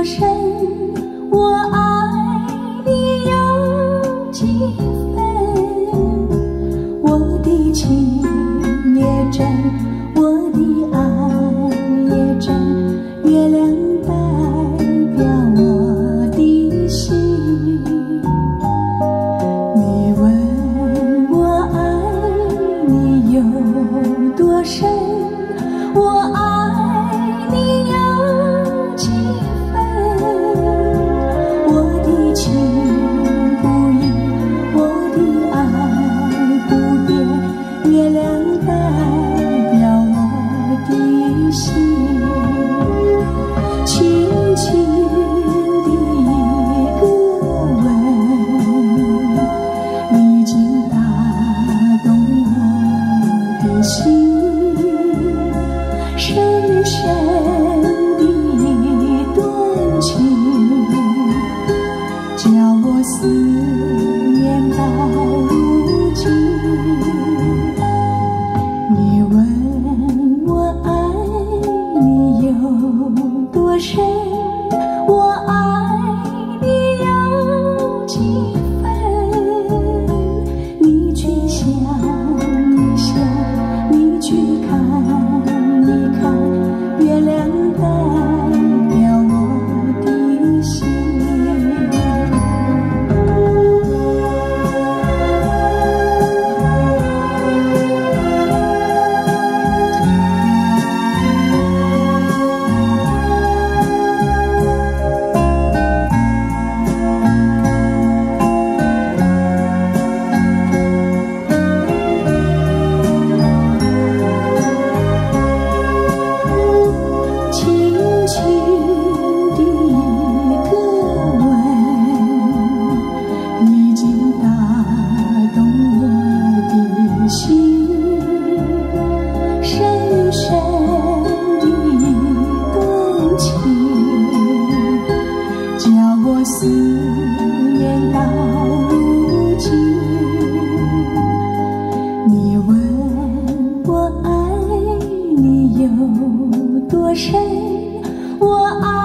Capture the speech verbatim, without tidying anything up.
多深，我爱你有几分？我的情也真，我的爱也真，月亮代表我的心。你问我爱你有多深，我爱你有几分？我的情不移，我的爱不变，月亮代表我的心。轻轻的一个吻，已经打动我的心。深深的一段情，叫我思念到如今。你问我爱你有多深，我爱你有几分？你去想一想，你去看一看，月亮代表我的心。思念到如今，你问我爱你有多深，我爱